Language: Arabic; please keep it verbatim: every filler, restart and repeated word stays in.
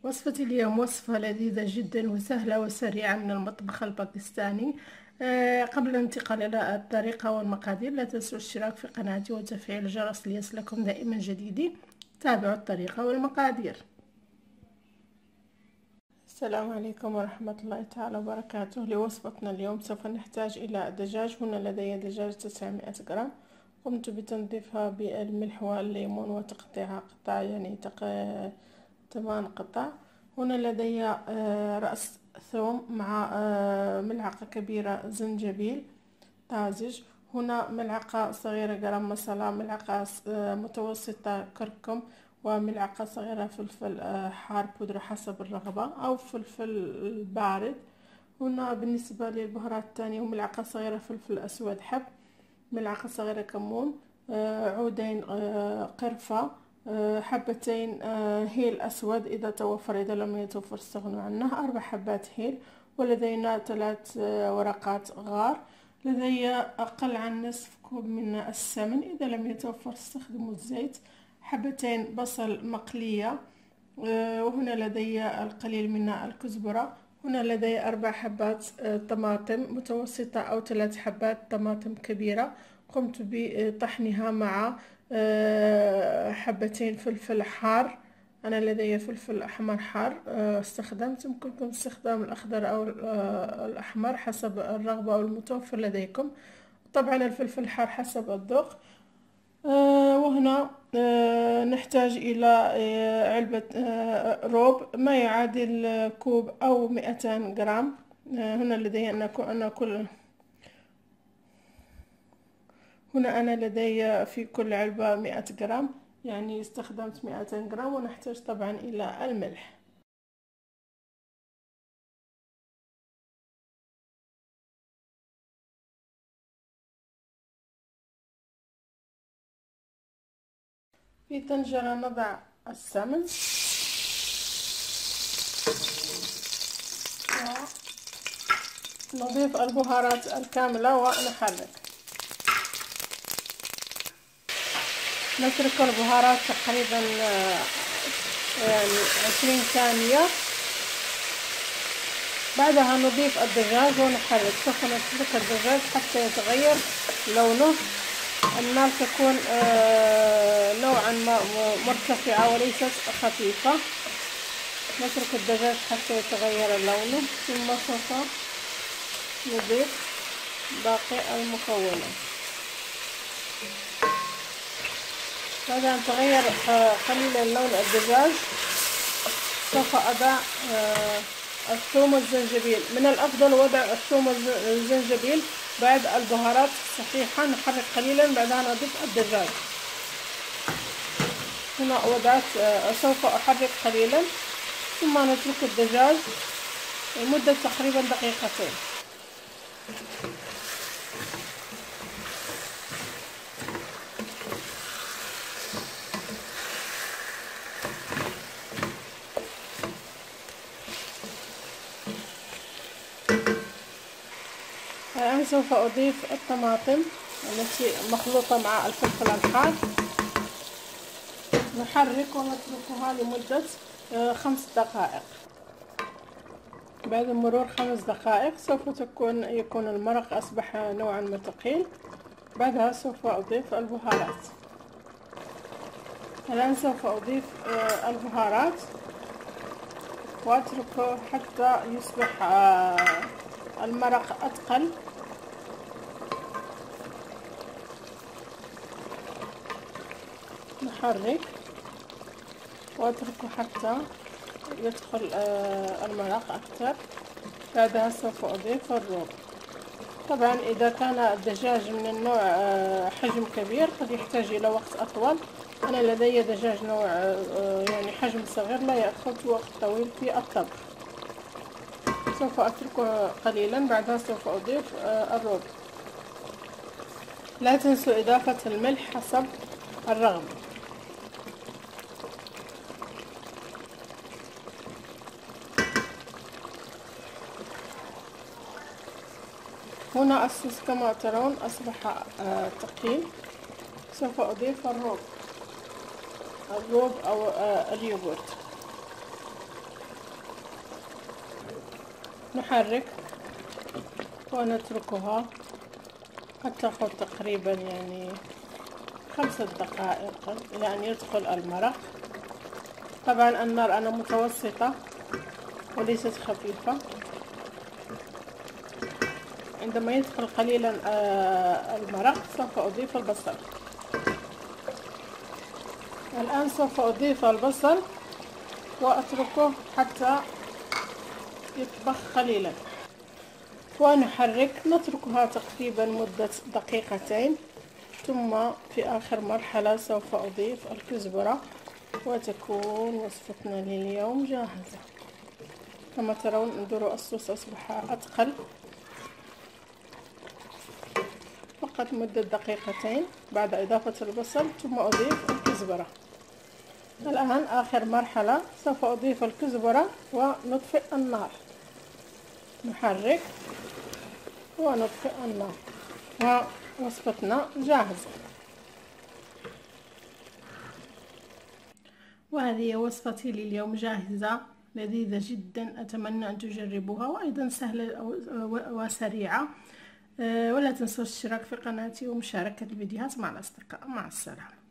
وصفة اليوم وصفة لذيذة جدا وسهلة وسريعة من المطبخ الباكستاني. آه، قبل الانتقال إلى الطريقة والمقادير لا تنسوا الاشتراك في قناتي وتفعيل الجرس ليصلكم دائما جديدي. تابعوا الطريقة والمقادير. السلام عليكم ورحمة الله تعالى وبركاته. لوصفتنا اليوم سوف نحتاج إلى دجاج. هنا لدي دجاج تسعمائة جرام. قمت بتنظيفها بالملح والليمون وتقطيعها قطع، يعني تق... ثمان قطع. هنا لدي رأس ثوم مع ملعقة كبيرة زنجبيل طازج. هنا ملعقة صغيرة جرام مسالة، ملعقة متوسطة كركم، وملعقة صغيرة فلفل حار بودرة حسب الرغبة أو فلفل بارد. هنا بالنسبة للبهارات الثانية وملعقة صغيرة فلفل أسود حب، ملعقة صغيرة كمون، عودين قرفة، حبتين هيل أسود إذا توفر، إذا لم يتوفر استغنوا عنه، أربع حبات هيل. ولدينا ثلاث ورقات غار. لدي أقل عن نصف كوب من السمن، إذا لم يتوفر استخدموا الزيت. حبتين بصل مقلية، وهنا لدي القليل من الكزبرة. هنا لدي أربع حبات طماطم متوسطة أو ثلاث حبات طماطم كبيرة. قمت بطحنها مع حبتين فلفل حار. أنا لدي فلفل أحمر حار استخدمت، يمكنكم استخدام الأخضر أو الأحمر حسب الرغبة والمتوفر لديكم. طبعا الفلفل الحار حسب الذوق. وهنا نحتاج إلى علبة روب ما يعادل كوب أو مئتين جرام. هنا لدي أنا كل هنا أنا لدي في كل علبة مئة جرام، يعني استخدمت مئتين جرام. ونحتاج طبعا إلى الملح. في طنجرة نضع السمن ونضيف البهارات الكاملة ونحرك. نترك البهارات تقريبا يعني عشرين ثانية. بعدها نضيف الدجاج ونحرك. سوف نترك الدجاج حتى يتغير لونه. النار تكون نوعا ما مرتفعة وليست خفيفة. نترك الدجاج حتى يتغير لونه، ثم سوف نضيف باقي المكونات. بعد أن تغير قليلا لون الدجاج سوف أضع الثوم والزنجبيل. من الأفضل وضع الثوم والزنجبيل بعد البهارات الصحيحة. نحرك قليلا بعدها نضيف الدجاج. هنا وضعت، سوف أحرك قليلا ثم نترك الدجاج لمدة تقريبا دقيقتين. الآن سوف أضيف الطماطم التي مخلوطة مع الفلفل الحار. نحرك ونتركها لمدة خمس دقائق. بعد مرور خمس دقائق سوف تكون يكون المرق أصبح نوعا ما ثقيل. بعدها سوف أضيف البهارات. الآن سوف أضيف البهارات وأتركه حتى يصبح المرق أثقل. نحرك واتركه حتى يدخل المرق أكثر. بعدها سوف أضيف الروب. طبعا إذا كان الدجاج من النوع حجم كبير قد يحتاج إلى وقت أطول. أنا لدي دجاج نوع يعني حجم صغير لا يأخذ وقت طويل في الطبخ. سوف أتركه قليلا. بعدها سوف أضيف الروب. لا تنسوا إضافة الملح حسب الرغبة. هنا الصوص كما ترون أصبح ثقيل. سوف أضيف الروب الروب أو اليوغورت. نحرك ونتركها حتى تاخذ تقريبا يعني خمسة دقائق إلى أن يدخل المرق. طبعا النار أنا متوسطة وليست خفيفة. عندما يدخل قليلا المرق سوف أضيف البصل. الآن سوف أضيف البصل وأتركه حتى يطبخ قليلا ونحرك، نتركها تقريبا مدة دقيقتين. ثم في آخر مرحلة سوف أضيف الكزبرة وتكون وصفتنا لليوم جاهزة. كما ترون انظروا الصوص أصبح أثقل فقط مدة دقيقتين بعد إضافة البصل، ثم أضيف الكزبرة. الآن آخر مرحلة سوف أضيف الكزبرة ونطفئ النار، نحرك ونطفئ النار ووصفتنا جاهزة. وهذه وصفتي لليوم جاهزة، لذيذة جدا، أتمنى أن تجربوها، وأيضا سهلة وسريعة. ولا تنسوا الاشتراك في قناتي ومشاركة الفيديوهات مع الأصدقاء. مع السلامة.